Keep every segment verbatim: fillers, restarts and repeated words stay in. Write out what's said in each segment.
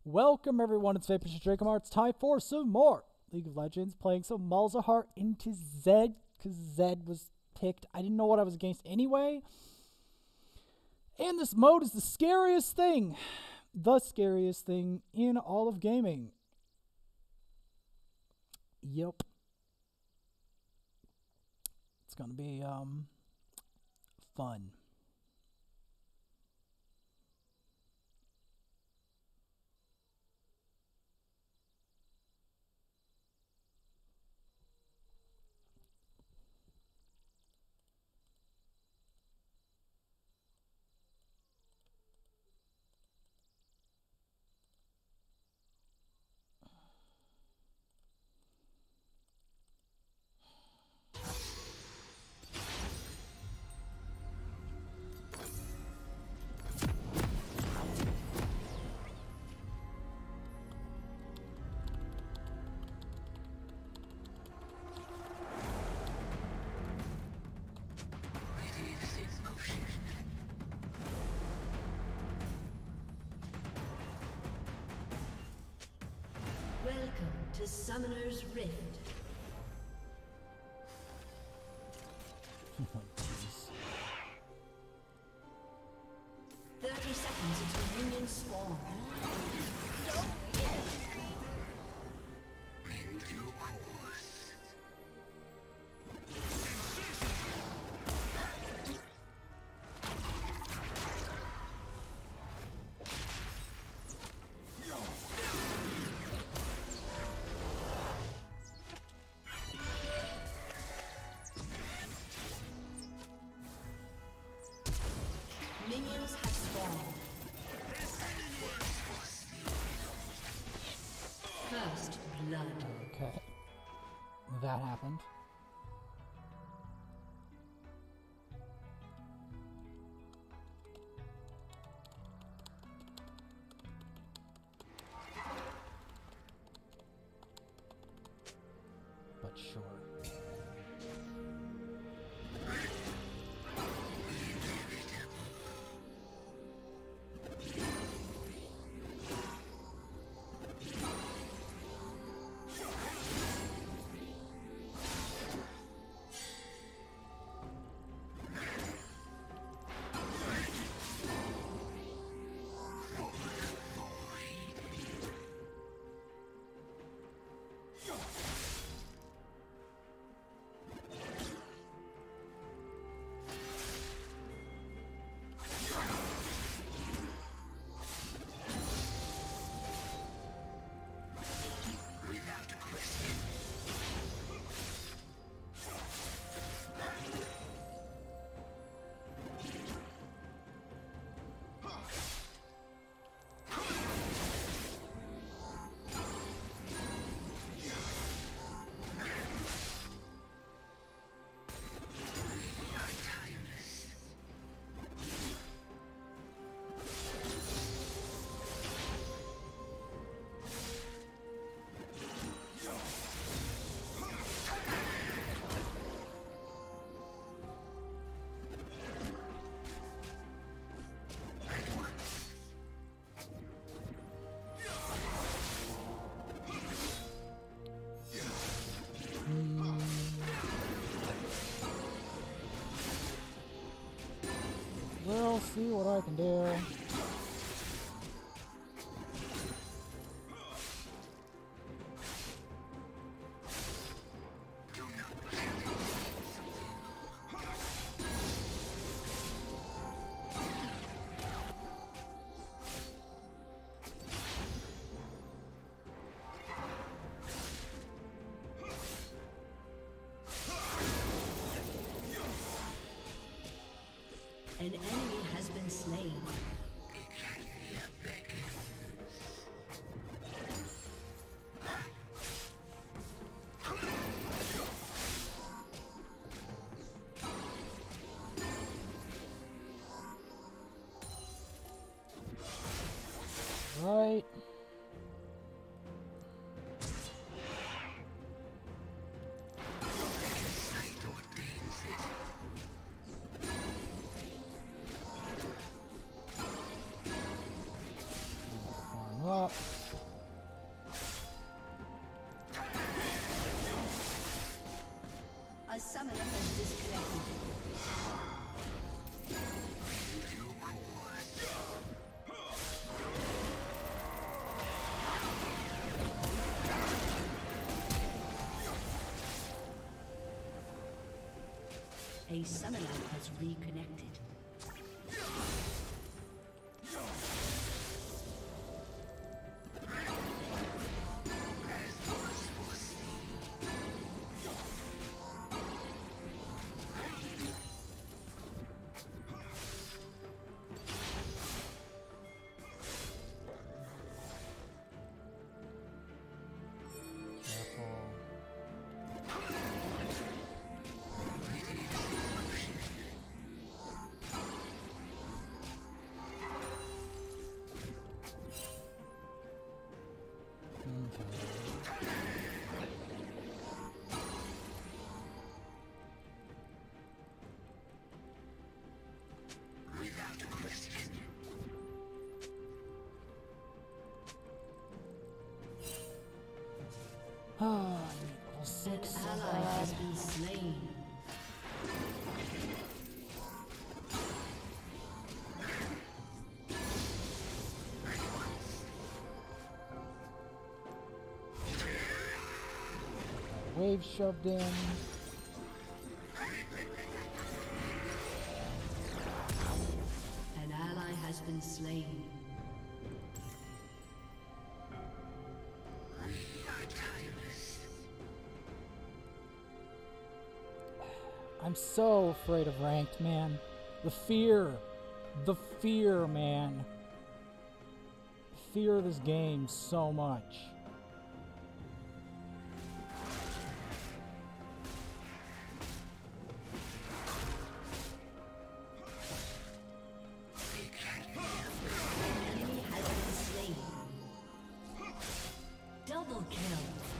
Welcome everyone, it's Vapor Drakomar. It's time for some more League of Legends, playing some Malzahar into Zed, because Zed was picked. I didn't know what I was against anyway. And this mode is the scariest thing, the scariest thing in all of gaming. Yep. It's gonna be um fun. Welcome to Summoner's Rift. thirty seconds until minions spawn. Minions have spawned. First blood. Okay. That happened. But sure. We'll see what I can do. An enemy has been slain. Right. Farm up. A summoner has disconnected. A summoner has reconnected. Ah, level six. An ally has been slain. Wave shoved in. An ally has been slain. I'm so afraid of ranked, man. The fear. The fear, man. The fear of this game so much. Enemy has been slain. Double kill.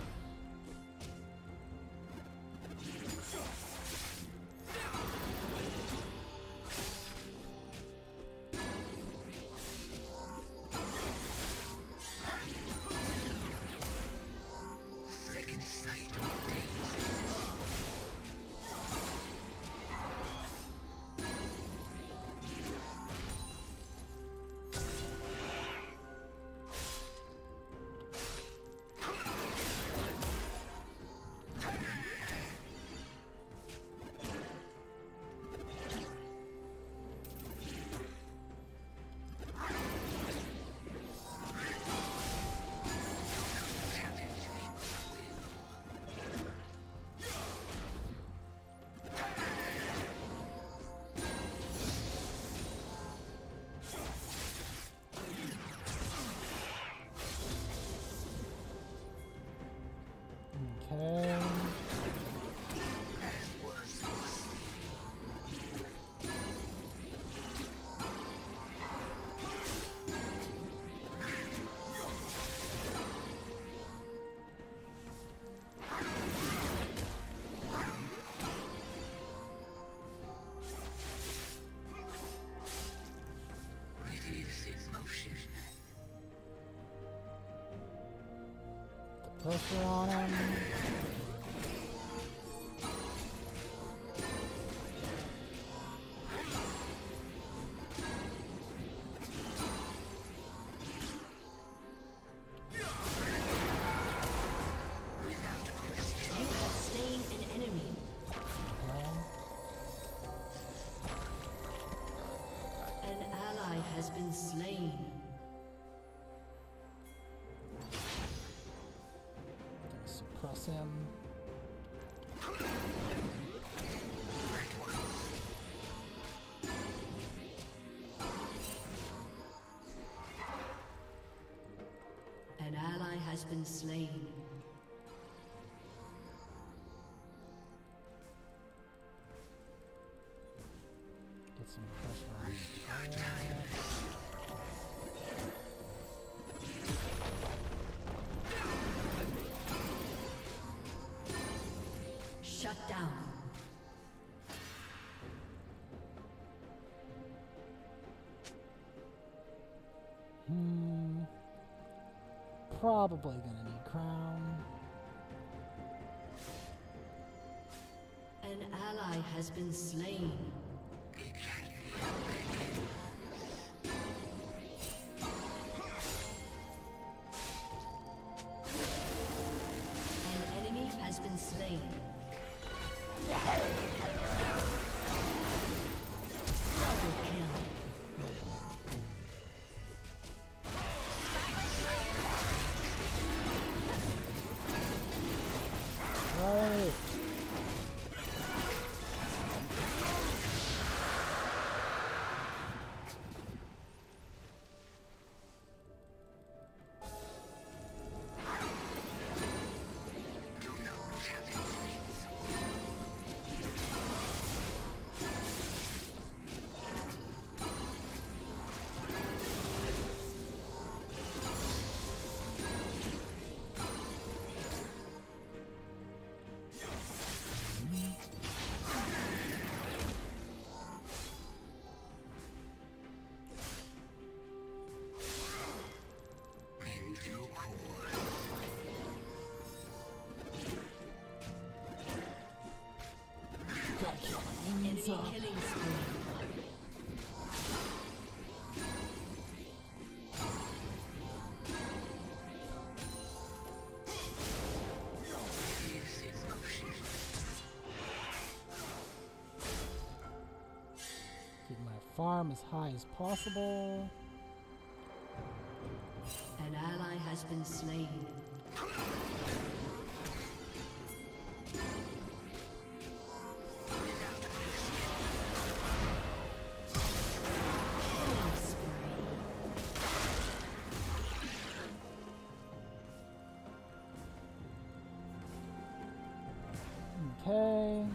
Okay. The pressure on him. Has been slain. Suppress him. An ally has been slain. Get some pressure on his Shut down. Hmm. probably gonna need crown. An ally has been slain. An enemy has been slain. Double kill. Right. Enemy killing spree. Keep my farm as high as possible. An ally has been slain. Okay.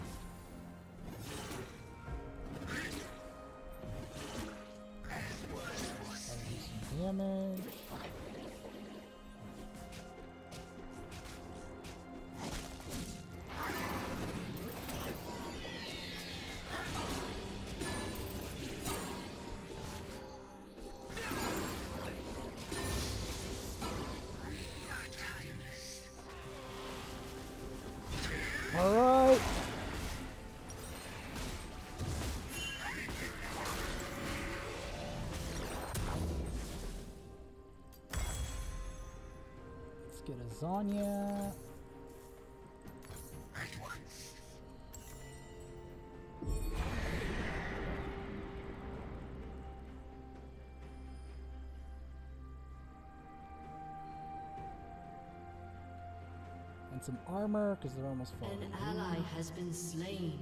Some damage. All right. Let's get a Zanya. And some armor, because they're almost full. An ally has been slain.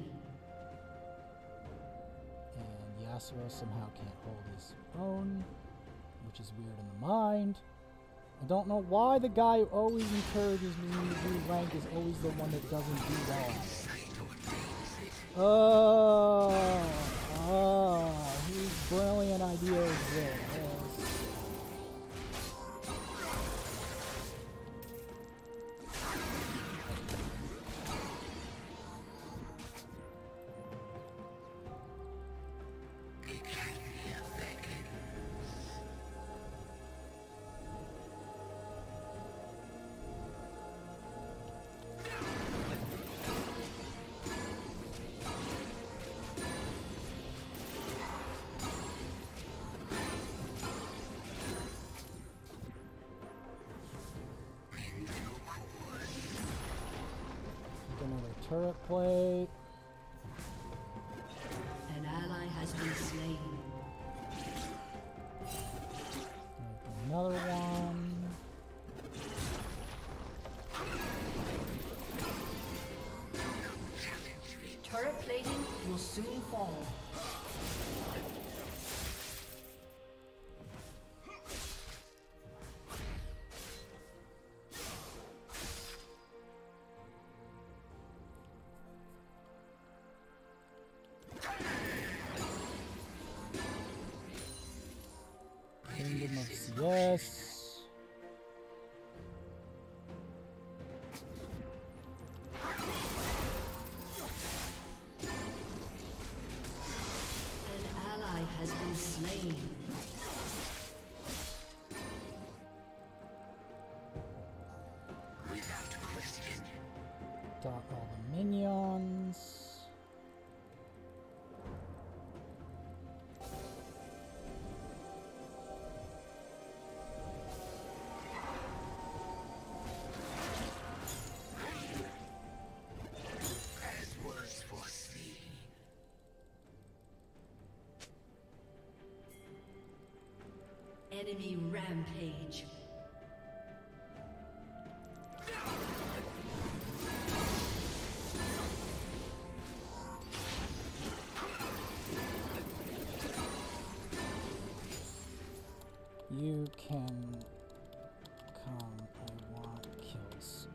And Yasuo somehow can't hold his own, which is weird in the mind. I don't know why the guy who always encourages me to do rank is always the one that doesn't do well at it. Oh, oh, whose brilliant idea is this? Another turret plate. An ally has been slain. Another one. Turret plating will soon fall. got all the minions. Enemy rampage. You can come. I want kills.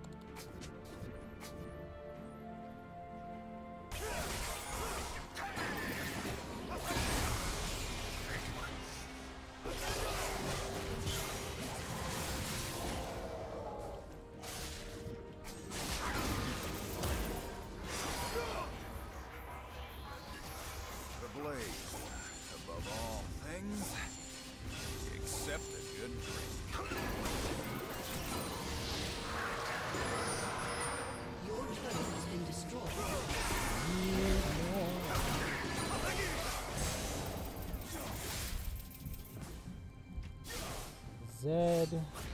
Zed.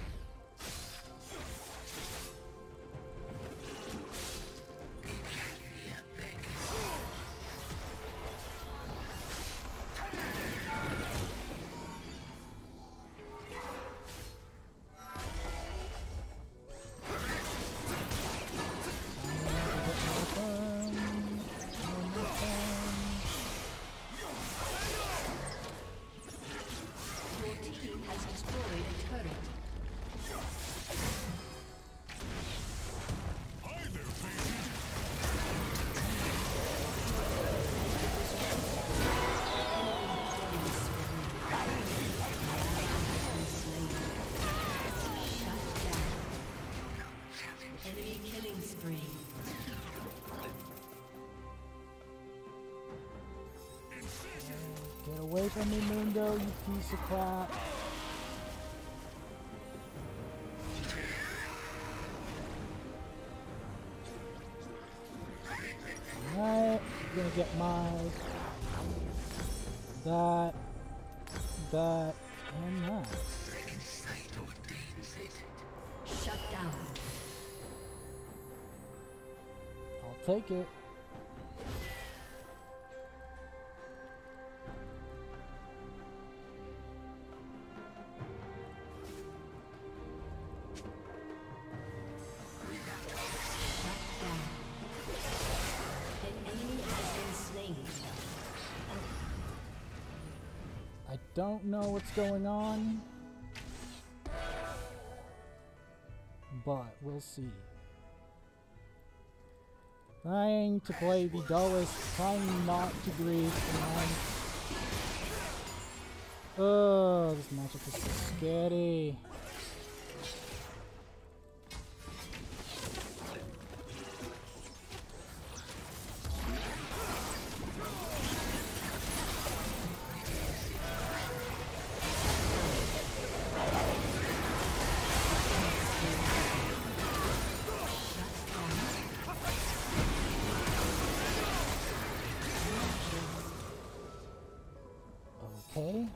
Get away from me, Mundo, you piece of crap. Alright, I'm gonna get my that, that, and that. Shut down. I'll take it. Don't know what's going on, but we'll see. Trying to play the dullest, trying not to grieve. Oh, this matchup is so scary. Okay.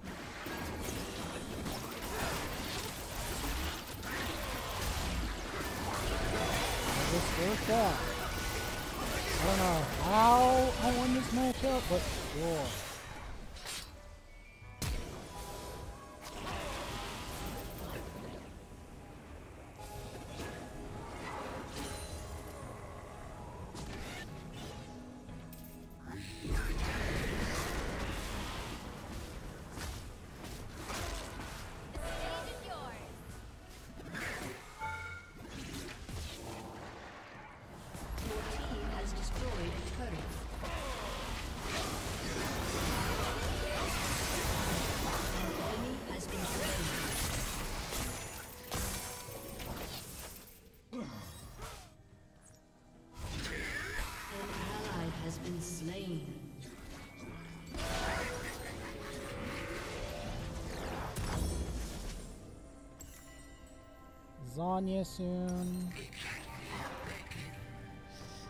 This worked out. I don't know how I won this matchup, but sure. Zanya soon.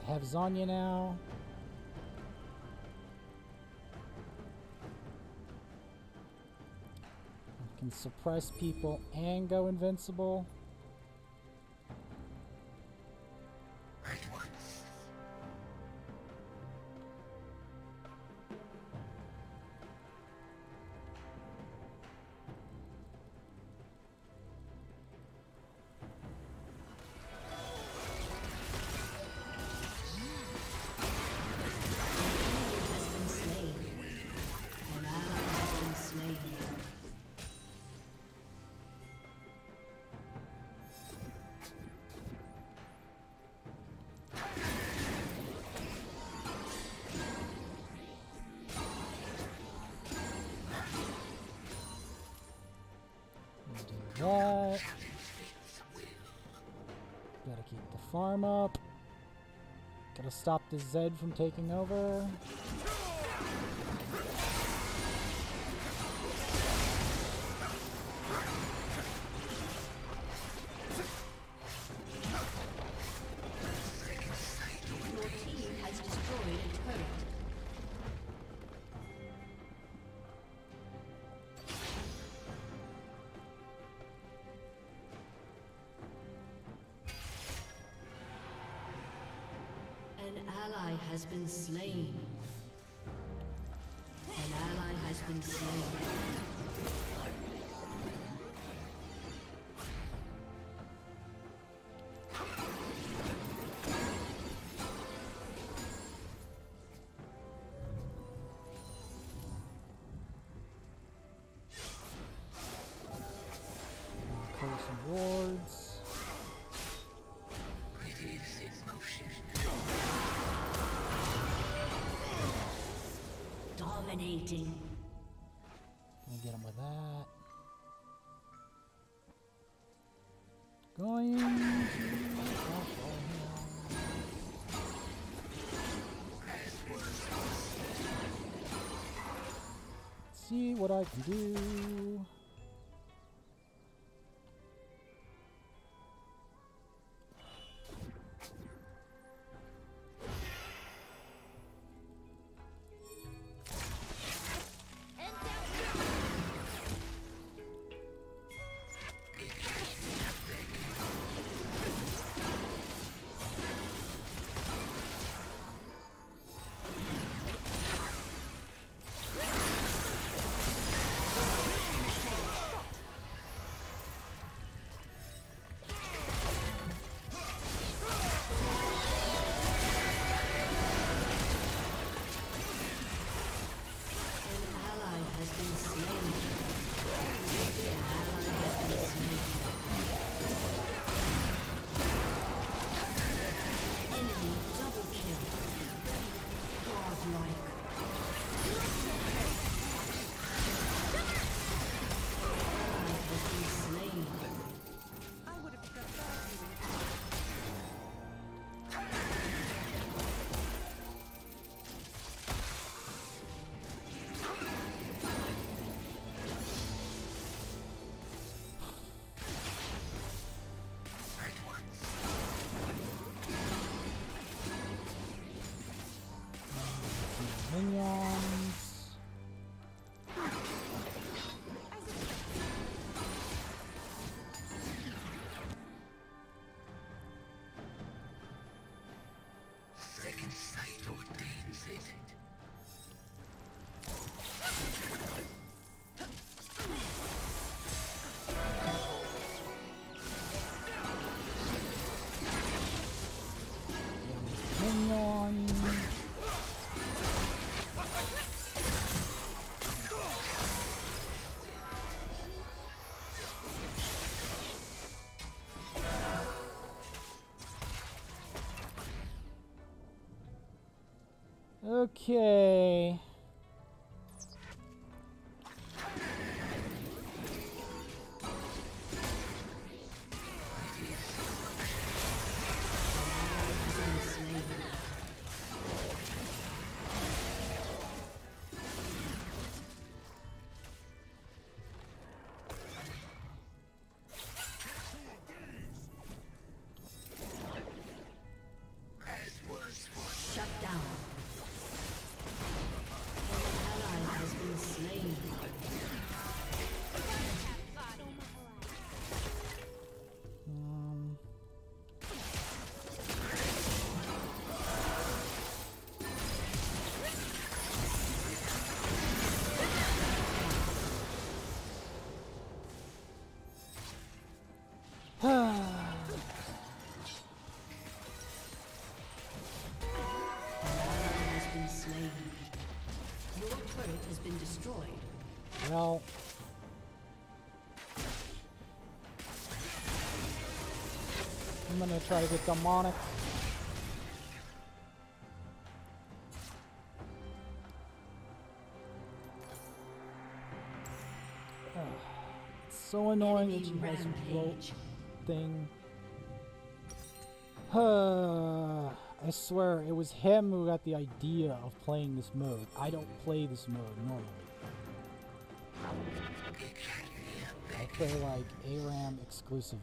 have Zanya now. I can suppress people and go invincible. That. Gotta keep the farm up. Gotta stop the Zed from taking over. Your team has destroyed a turret. An ally has been slain. An ally has been slain. Clear some wards. Dominating. Let me get him with that. Going to shuffle him. See what I can do. Minions. Second sight ordains it. Minions. Okay. As was Well. I'm gonna try to get demonic. Ugh. It's so annoying that she has a rope thing. I swear, it was him who got the idea of playing this mode. I don't play this mode normally. I play like ARAM exclusively.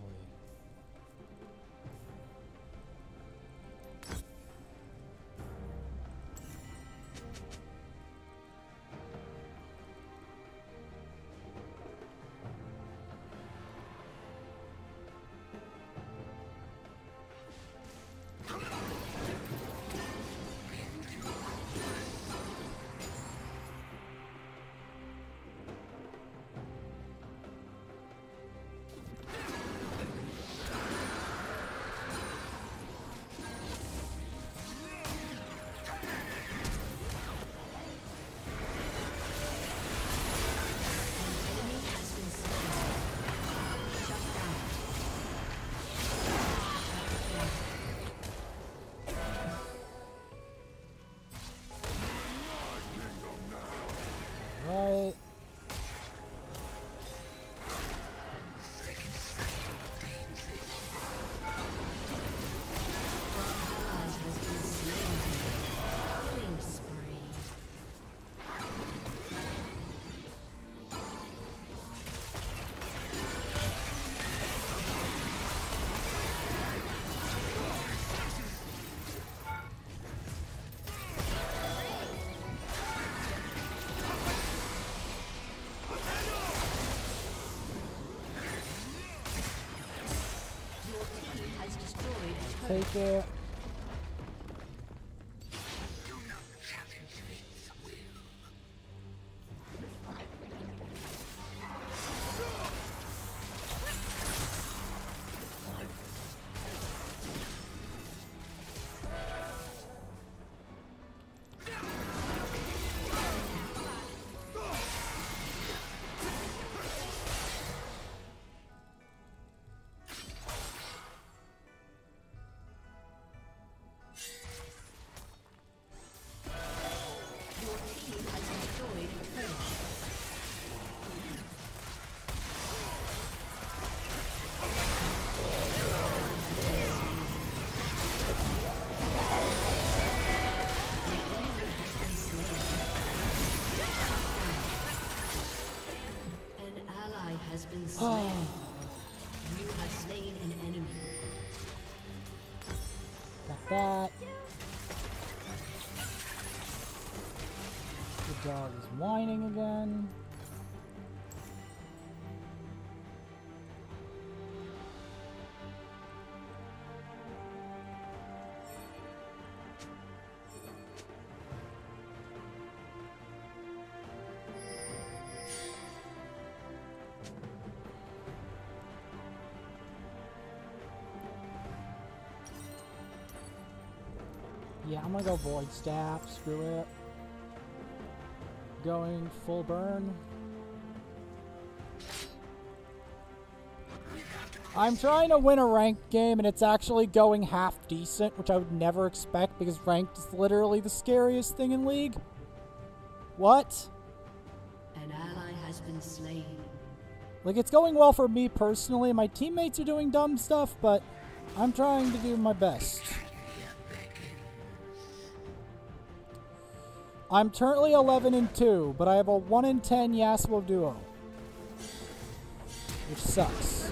Right. Take it. Has been slain. You have slain an enemy. Got that. The dog is whining again. Yeah, I'm gonna go Void Staff, screw it. Going full burn. I'm trying to win a ranked game and it's actually going half decent, which I would never expect because ranked is literally the scariest thing in League. What? An ally has been slain. Like, it's going well for me personally. My teammates are doing dumb stuff, but I'm trying to do my best. I'm currently eleven and two, but I have a one in ten Yasuo duo. Which sucks.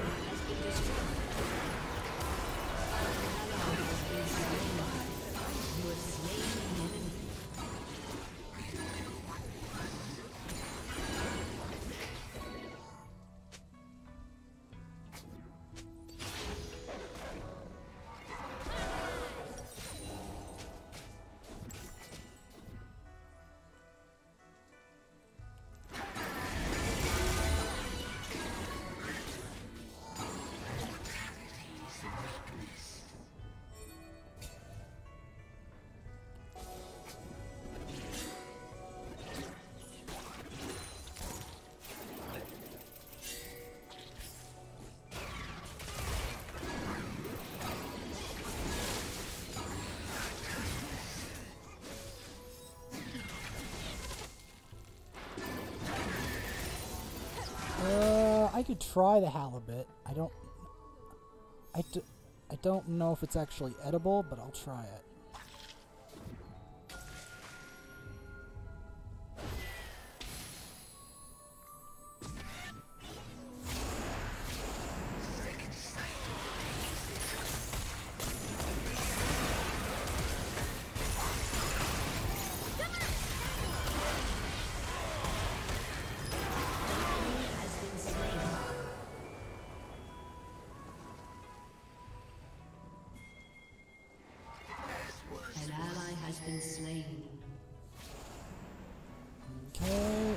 I could try the halibut. I don't... I, d I don't know if it's actually edible, but I'll try it. Been slain. Okay.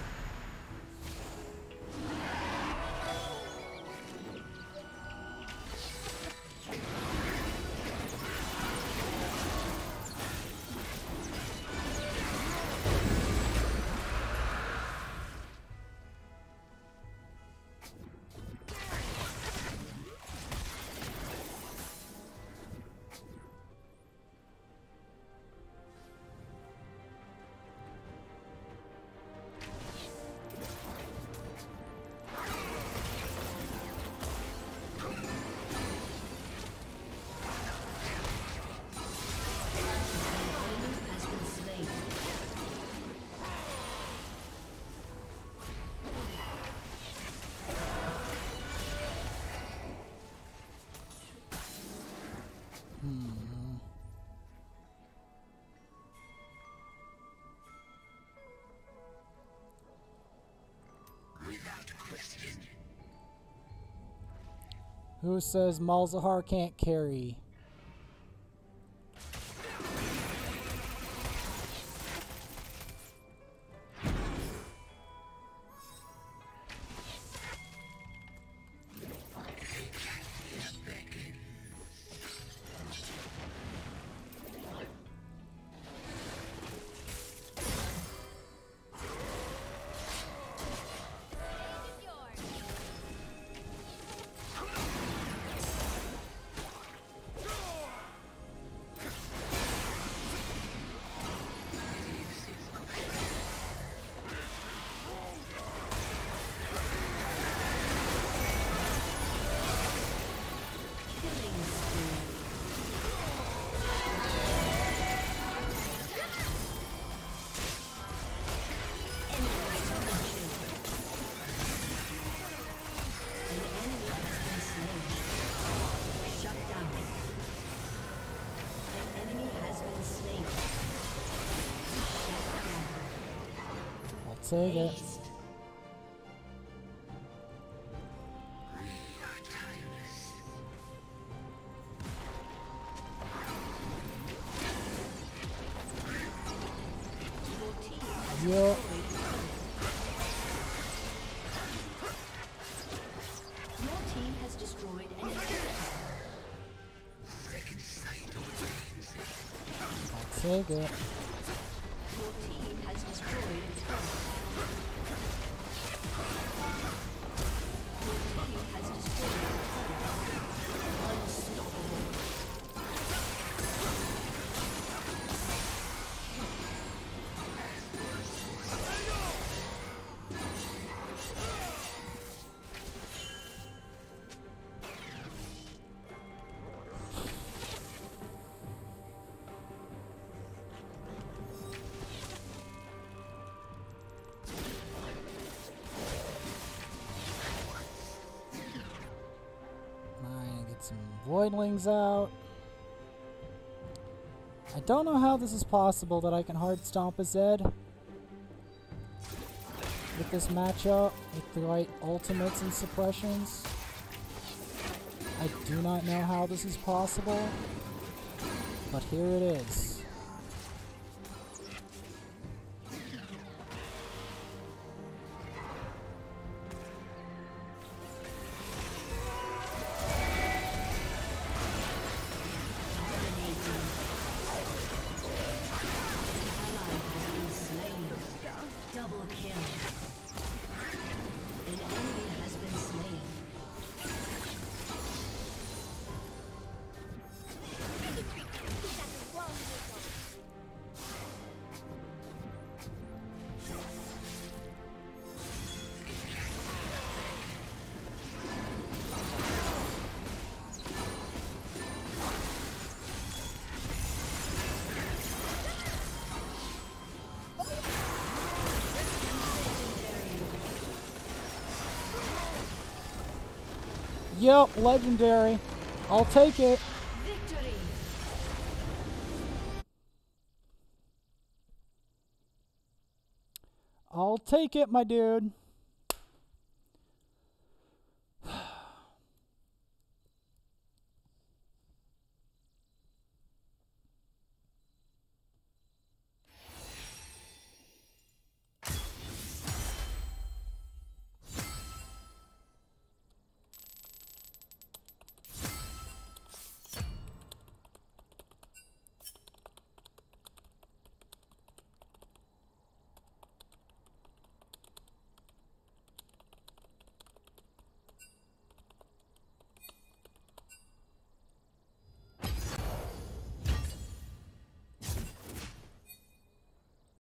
Who says Malzahar can't carry? Take it. Yeah. Your team has destroyed an I'll take it. Your team has destroyed its turret. Your team has destroyed its turret. Unstoppable. Some voidlings out. I don't know how this is possible that I can hard stomp a Zed with this matchup, with the right ultimates and suppressions. I do not know how this is possible, but here it is. Yep, legendary. I'll take it. Victory. I'll take it, my dude.